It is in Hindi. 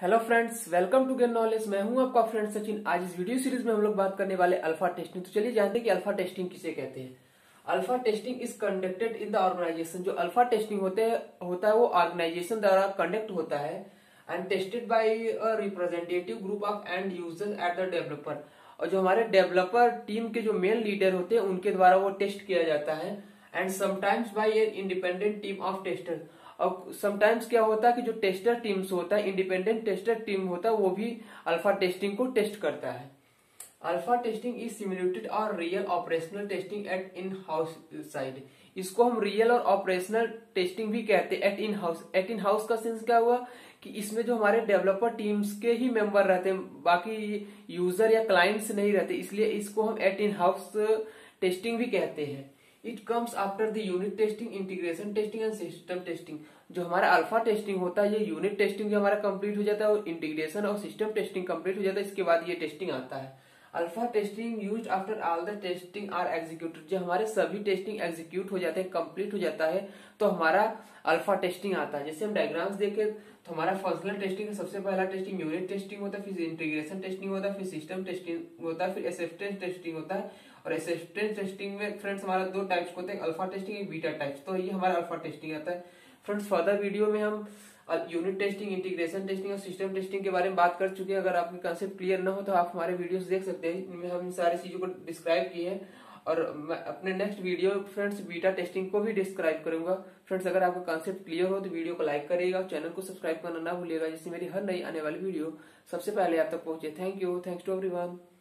Hello friends, welcome to gain knowledge. मैं हूं आपका फ्रेंड सचिन। आज इस वीडियो सीरीज में हम लोग बात करने वाले अल्फा टेस्टिंग। तो चलिए जानते हैं कि अल्फा टेस्टिंग किसे कहते हैं। Alpha testing is conducted in the organisation. जो अल्फा टेस्टिंग होता है वो ऑर्गेनाइजेशन द्वारा कंडक्ट होता है and tested by a representative group of end users at the developer. और जो हमारे डेवलपर टीम के जो मेन लीडर होते हैं उनके द्वारा वो टेस्ट किया जाता है and sometimes by a independent team of tester. और समटाइम्स क्या होता है कि जो टेस्टर टीम्स होता है, इंडिपेंडेंट टेस्टर टीम होता है, वो भी अल्फा टेस्टिंग को टेस्ट करता है। अल्फा टेस्टिंग इज सिमुलेटेड और real operational testing at in house site. इसको हम रियल और ऑपरेशनल टेस्टिंग भी कहते हैं। At in house, at in house का सेंस क्या हुआ कि इसमें जो हमारे डेवलपर टीम्स के ही मेंबर रहते हैं, बाकी यूजर या क्लाइंट्स नहीं रहते, इसलिए इसको हम एट इन हाउस टेस्टिंग भी कहते हैं। It comes after the unit testing, integration testing and system testing. जो हमारा अल्फा टेस्टिंग होता है, ये यूनिट टेस्टिंग जो हमारा कंप्लीट हो जाता है और इंटीग्रेशन और सिस्टम टेस्टिंग कंप्लीट हो जाता है, इसके बाद ये टेस्टिंग आता है। Alpha testing used after all the testing are executed. जब हमारे सभी टेस्टिंग एग्जीक्यूट हो जाते हैं, कंप्लीट हो जाता है, तो हमारा अल्फा टेस्टिंग आता है। जैसे हम डायग्राम्स देखें तो हमारा फंक्शनल टेस्टिंग का सबसे पहला टेस्टिंग यूनिट टेस्टिंग होता है, फिर इंटीग्रेशन टेस्टिंग होता है, फिर सिस्टम टेस्टिंग होता है, फिर एक्सेप्टेंस टेस्टिंग होता है। और एक्सेप्टेंस टेस्टिंग में फ्रेंड्स हमारा दो टाइप्स होते हैं, अल्फा टेस्टिंग और बीटा टाइप्स। तो ये हमारा अल्फा टेस्टिंग आता है। फ्रेंड्स फर्दर वीडियो में हम यूनिट टेस्टिंग, इंटीग्रेशन टेस्टिंग और सिस्टम टेस्टिंग के बारे में बात कर चुके हैं। अगर आपके कंसेप्ट क्लियर ना हो तो आप हमारे वीडियोस देख सकते हैं, इनमें हम सारी चीजों को डिस्क्राइब किए हैं। और मैं अपने next video friends beta testing को भी डिस्क्राइब करूंगा। फ्रेंड्स अगर आपका कंसेप्ट क्लियर हो तो वीडियो को लाइक करिएगा और चैनल को सब्सक्राइब करना ना भूलिएगा, जिससे मेरी हर नई आने वाली वीडियो सबसे पहले आप तक पहुंचे। Thank you, thanks to everyone.